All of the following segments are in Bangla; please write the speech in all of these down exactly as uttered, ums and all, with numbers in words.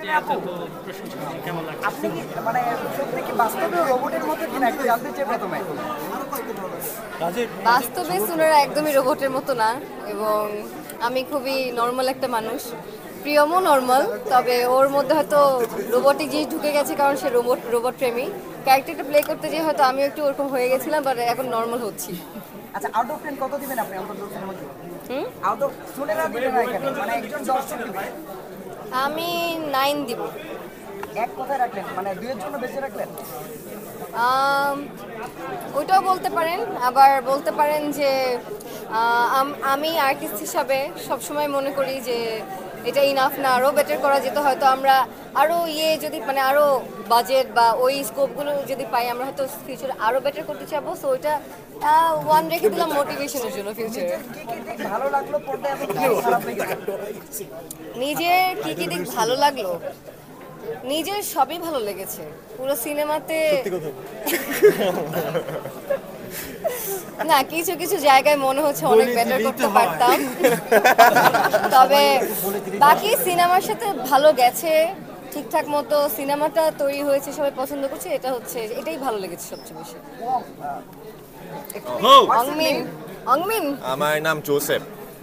যে এত তো প্রশংসা কেমন লাগছে? আপনি কি মানে সত্যি কি বাস্তবে রোবটের মতো কিনা একটু জানতে চাই প্রথমে। বাস্তবে সুনেরা একদমই রোবটের মতো না, এবং আমি খুবই নর্মাল একটা মানুষ। প্রিয়মও নর্মাল, তবে ওর মধ্যে হয়তো রোবটিক জিনিস ঢুকে গেছে কারণ সে রোবট রোবট প্রেমী। ক্যারেক্টারটা প্লে করতে যেয়ে হয়তো আমিও একটু ওরকম হয়ে গেছিলাম, বাট এখন নর্মাল হচ্ছি। আচ্ছা, আউট অফ টেন কত দিবেন আপনি আউট অফ সিনেমাকে? হুম, আউট অফ সুনেরা দিবেন না এখানে, মানে একজন দর্শক দিবে। আমি নাইন দিব। এক কথায় রাখলেন, মানে দুইয়ের জন্য বেঁচে রাখলেন? আম, ওইটাও বলতে পারেন, আবার বলতে পারেন যে আহ, আম- আমি আর্টিস্ট হিসাবে সবসময় মনে করি যে এটা ইনাফ না, আরও বেটার করা যেত। হয়তো আমরা আরও ইয়ে যদি মানে আরও বাজেট বা ওই স্কোপগুলো যদি পাই, আমরা হয়তো ফিউচারে আরও বেটার করতে চাবো। সো ওইটা ওয়ান রেখে দিলাম মোটিভেশনের জন্য ফিউচারে। কি কি দিক ভালো লাগলো পড়তে, এবং কি খারাপ লেগেছে? নিজের কী কী দিক ভালো লাগলো? নিজের সবই ভালো লেগেছে পুরো সিনেমাতে। না, কিছু কিছু জায়গায় মনে হচ্ছে অনেক বেটার করতে পারতাম, তবে বাকি সিনেমার সাথে ভালো গেছে ঠিকঠাক মতো। সিনেমাটা তৈরি হয়েছে, সবাই পছন্দ করছে, এটা হচ্ছে এটাই ভালো লেগেছে সবচেয়ে বেশি। অংমিন অংমিন আমার নাম জোসেফ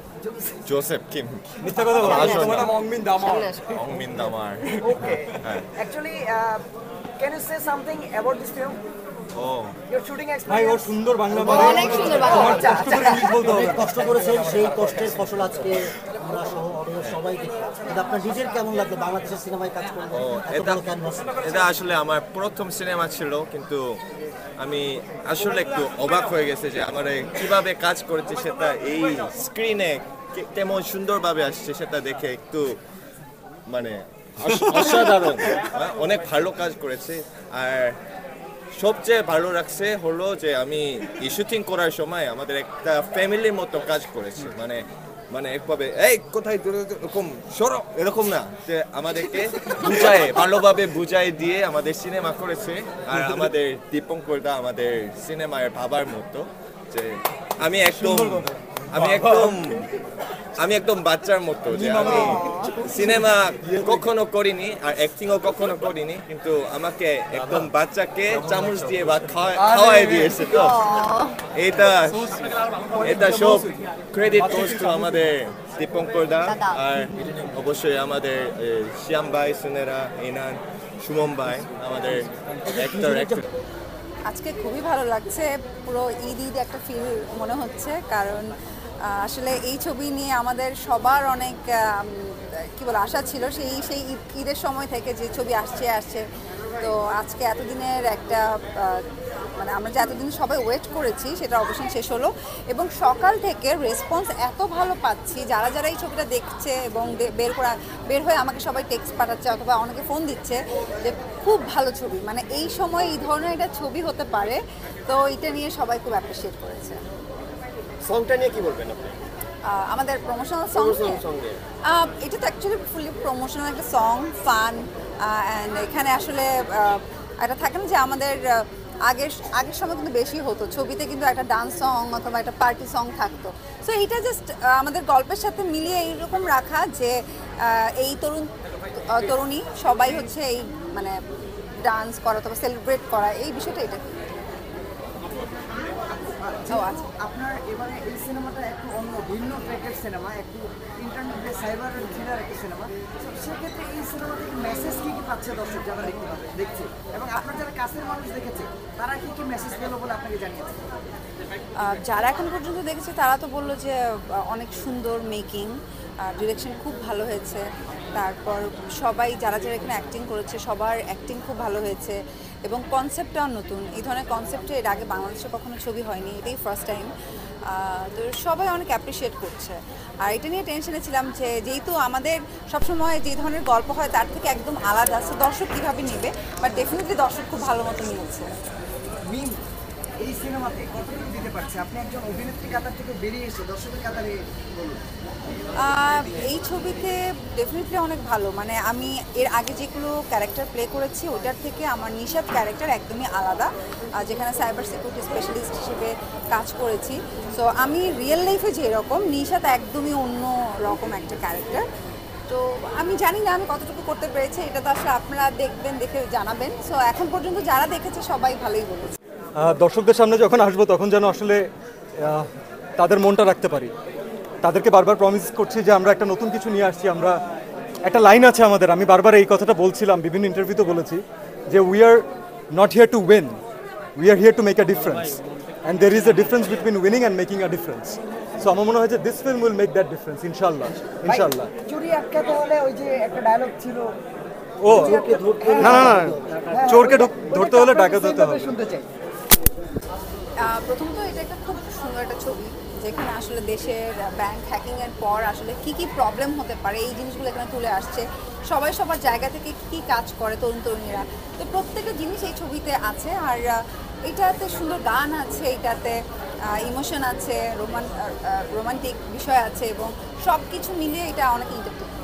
জোসেফ কিম। মিথ্যা কথা বলো, আসল তোমার নাম অংমিন দামার। সামনে আসো। অংমিন দামার। Okay. Actually, uh, can you say something about this film? O Your shooting ভাই ওর experience? সুন্দর বাংলা ও বলে, অনেক সুন্দর বাংলা তোমার বলে। কষ্ট করে ইংলিশ বলতে হবে। কষ্ট করেছেন, সেই কষ্টের ফসল আজকে আমরা সহ অডিয়েন্স সবাই দেখি। কিন্তু আপনার নিজের কেমন লাগলো বাংলাদেশের সিনেমায় কাজ করতে? ও এত এটা বড় ক্যানভাস। এটা আসলে আমার প্রথম সিনেমা ছিল, কিন্তু আমি আসলে একটু অবাক হয়ে গেছে যে আমার এই কিভাবে কাজ করেছে সেটা এই স্ক্রিনে কেমন সুন্দরভাবে আসছে সেটা দেখে একটু মানে অস- অসাধারণ, হ্যাঁ, অনেক ভালো কাজ করেছে। আর সবচেয়ে ভালো লাগছে হলো যে আমি এই শুটিং করার সময় আমাদের একটা ফ্যামিলির মতো কাজ করেছে। মানে মানে একভাবে এই কোথায় দূরে দূরে এরকম সরো এরকম না, যে আমাদেরকে বুঝায় ভালোভাবে বুঝাই দিয়ে আমাদের সিনেমা করেছে। আর আমাদের দীপঙ্করদা আমাদের সিনেমার ভাবার মতো, যে আমি একদম আমি একদম আমি একদম বাচ্চার মতো, যে আমি সিনেমা কখনো করিনি আর অ্যাক্টিংও কখনো করিনি, কিন্তু আমাকে একদম বাচ্চাকে চামচ দিয়ে ভাত খাওয়া- খাওয়াই দিয়েছে। তো এটা এটা সব ক্রেডিট গোস টু আমাদের দীপঙ্কর দা, আর অবশ্যই আমাদের এ, শ্যাম ভাই, সুনেরা, ইনান, সুমন ভাই, আমাদের অ্যাক্টর অ্যাক্টর আজকে খুবই ভালো লাগছে, পুরো ঈদ ঈদ একটা ফিল মনে হচ্ছে। কারণ আহ, আসলে এই ছবি নিয়ে আমাদের সবার অনেক আম, কি বলে আশা ছিল সেই সেই ঈদ- ঈদের সময় থেকে, যে ছবি আসছে আসছে তো আজকে এতদিনের একটা আহ, মানে আমরা যে এতদিন সবাই ওয়েট করেছি সেটা অবশ্যই শেষ হলো। এবং সকাল থেকে রেসপন্স এত ভালো পাচ্ছি, যারা যারা এই ছবিটা দেখছে এবং দে- বের করা বের হয়ে আমাকে সবাই টেক্সট পাঠাচ্ছে অথবা অনেকে ফোন দিচ্ছে যে খুব ভালো ছবি, মানে এই সময় এই ধরনের একটা ছবি হতে পারে। তো এটা নিয়ে সবাই খুব অ্যাপ্রিসিয়েট করেছে। সংটা নিয়ে কি বলবেন আপনি? আহ, আমাদের প্রমোশনাল সং এটা তো অ্যাকচুয়ালি ফুলি প্রমোশনাল একটা সং, ফান, অ্যান্ড এখানে আসলে আহ, একটা থাকে না যে আমাদের আহ, আগের আগের সময় কিন্তু বেশি হতো ছবিতে, কিন্তু একটা ডান্স সং অথবা একটা পার্টি সং থাকতো। সো এইটা জাস্ট আমাদের গল্পের সাথে মিলিয়ে এইরকম রাখা যে আহ, এই তরুণ আহ, তরুণী সবাই হচ্ছে এই মানে ডান্স করা অথবা সেলিব্রেট করা, এই বিষয়টা এটা। ও আচ্ছা, আপনার এবারে এই সিনেমাটা একটু অন্য ভিন্ন ট্র্যাকের সিনেমা, একটু ইন্টারনেট সাইবার থ্রিলার একটা সিনেমা। তো সেক্ষেত্রে এই সিনেমা থেকে মেসেজ কী কী পাচ্ছে দর্শক যারা দেখতে পাবে দেখছে, এবং আপনার যারা কাছের মানুষ দেখেছে তারা কী কী মেসেজ পেলো বলে আপনাকে জানিয়েছে? আহ, যারা এখন পর্যন্ত দেখেছে তারা তো বললো যে আহ, অনেক সুন্দর মেকিং, ডিরেকশন খুব ভালো হয়েছে। তারপর সবাই যারা যারা এখানে অ্যাক্টিং করেছে সবার অ্যাক্টিং খুব ভালো হয়েছে, এবং কনসেপ্টটাও নতুন। এই ধরনের কনসেপ্টে এর আগে বাংলাদেশে কখনো ছবি হয়নি, এটাই ফার্স্ট টাইম। তো সবাই অনেক অ্যাপ্রিসিয়েট করছে। আর এটা নিয়ে টেনশনে ছিলাম যে যেহেতু আমাদের সবসময় যে ধরনের গল্প হয় তার থেকে একদম আলাদা, সো দর্শক কীভাবে নেবে, বাট ডেফিনেটলি দর্শক খুব ভালো মতো নিয়েছে। মিম এই সিনেমাতে কতটুকু দিতে পারছে? আপনি একজন অভিনেত্রী কাতার থেকে বেরিয়ে এসে দর্শকের কাতারে বলুন। আহ, এই ছবিতে ডেফিনেটলি অনেক ভালো, মানে আমি এর আগে যেগুলো ক্যারেক্টার প্লে করেছি ওটার থেকে আমার নিশাত ক্যারেক্টার একদমই আলাদা, আহ, যেখানে সাইবার সিকিউরিটি স্পেশালিস্ট হিসেবে কাজ করেছি। সো আমি রিয়েল লাইফে যেরকম, নিশাত একদমই অন্য রকম একটা ক্যারেক্টার। তো আমি জানি না আমি কতটুকু করতে পেরেছি, এটা তো আসলে আপনারা দেখবেন, দেখে জানাবেন। সো এখন পর্যন্ত যারা দেখেছে সবাই ভালোই বলেছে। আহ, দর্শকদের সামনে যখন আসবো তখন যেন আসলে আহ, তাদের মনটা রাখতে পারি। তাদেরকে বারবার প্রমিস করছি যে আমরা একটা নতুন কিছু নিয়ে আসছি। আমরা একটা লাইন আছে আমাদের, আমি বারবার এই কথাটা বলছিলাম, বিভিন্ন ইন্টারভিউতে বলেছি যে we are not here to win, we are here to make a difference, and there is a difference between winning and making a difference. So আমার মনে হয় যে this film will make that difference, ইনশাল্লাহ ইনশাল্লাহ। চুরি আটকাতে হলে ওই যে একটা ডায়লগ ছিল, ও না না না, চোরকে ঢুক- ধরতে হলে ডাকাত হতে হবে। শুনতে চাই। আহ, প্রথমত এটা একটা খুব সুন্দর একটা ছবি, যেখানে আসলে দেশের ব্যাংক হ্যাকিং এর পর আসলে কি কি প্রবলেম হতে পারে এই জিনিসগুলো এখানে তুলে আসছে। সবাই সবার জায়গা থেকে কি কি কাজ করে তরুণ তরুণীরা, তো প্রত্যেকটা জিনিস এই ছবিতে আছে। আর আহ, এটাতে সুন্দর গান আছে, এটাতে ইমোশন আছে, রোমান রোমান্টিক বিষয় আছে, এবং সব কিছু মিলিয়ে এটা অনেক ইন্টারটেইন।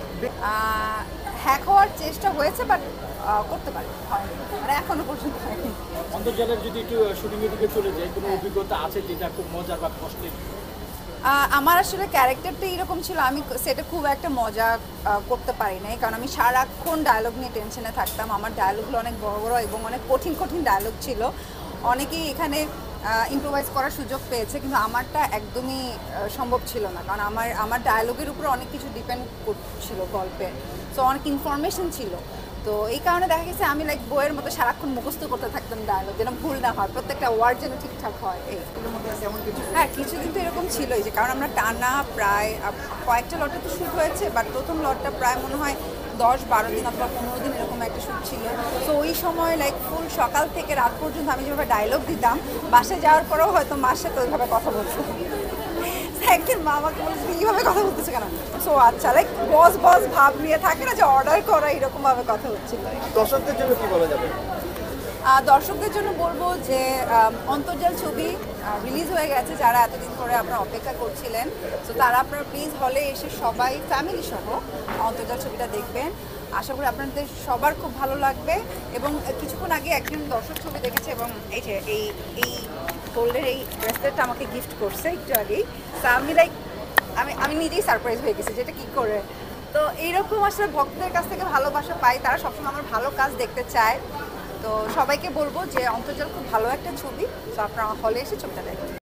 হ্যাক হওয়ার চেষ্টা হয়েছে, বাট করতে পারে হয়নি, মানে এখনো পর্যন্ত হয়নি। অন্তর্জালের যদি একটু শুটিংয়ের দিকে চলে যায়, কোনো অভিজ্ঞতা আছে যেটা খুব মজার বা কষ্টের? আহ, আমার আসলে ক্যারেক্টারটা এরকম ছিল, আমি সেটা খুব একটা মজা আহ, করতে পারি নাই, কারণ আমি সারাক্ষণ ডায়লগ নিয়ে টেনশনে থাকতাম। আমার ডায়লগগুলো অনেক বড় বড় এবং অনেক কঠিন কঠিন ডায়লগ ছিল। অনেকেই এখানে ইম্প্রোভাইজ করার সুযোগ পেয়েছে, কিন্তু আমারটা একদমই আহ, সম্ভব ছিল না, কারণ আমার আমার ডায়লগের উপর অনেক কিছু ডিপেন্ড করছিল গল্পে। সো অনেক ইনফরমেশন ছিল, তো এই কারণে দেখা গেছে আমি লাইক বইয়ের মতো সারাক্ষণ মুখস্থ করতে থাকতাম ডায়লগ, যেন ভুল না হয়, প্রত্যেকটা ওয়ার্ড যেন ঠিকঠাক হয়। এই হ্যাঁ, কিছুদিন তো এরকম ছিলই, যে কারণ আমরা টানা প্রায় আহ, কয়েকটা লটে তো শ্যুট হয়েছে, বাট প্রথম লটটা প্রায় মনে হয় দশ বারো দিন অথবা পনেরো দিন এরকম একটা শ্যুট ছিল। তো ওই সময় লাইক ফুল সকাল থেকে রাত পর্যন্ত আমি যেভাবে ডায়লগ দিতাম, বাসায় যাওয়ার পরেও হয়তো মার সাথে ওইভাবে কথা বলতাম। একদিন মা আমাকে বলছে এইভাবে কথা বলতেছে কেন। সো আচ্ছা, লাইক বস বস ভাব নিয়ে থাকে না, যে অর্ডার করা, এরকম ভাবে কথা হচ্ছিল। দর্শকদের জন্য কি বলা যাবে? আহ, দর্শকদের জন্য বলবো যে আম, অন্তর্জাল ছবি রিলিজ হয়ে গেছে, যারা এতদিন ধরে আপনারা অপেক্ষা করছিলেন, তো তারা আপনারা প্লিজ হলে এসে সবাই ফ্যামিলি সহ অন্তর্জাল ছবিটা দেখবেন। আশা করি আপনাদের সবার খুব ভালো লাগবে। এবং কিছুক্ষণ আগে একজন দর্শক ছবি দেখেছে, এবং এই যে এই এই গোল্ডের এই ব্রেসলেটটা আমাকে গিফট করছে একটু আগেই। তো আমি লাইক আমি আমি নিজেই সারপ্রাইজ হয়ে গেছি যেটা কী করে। তো এইরকম আসলে ভক্তদের কাছ থেকে ভালোবাসা পাই, তারা সবসময় আমার ভালো কাজ দেখতে চায়। তো সবাইকে বলবো যে অন্তর্জাল খুব ভালো একটা ছবি, তো আপনারা হলে এসে ছবিটা দেখেন।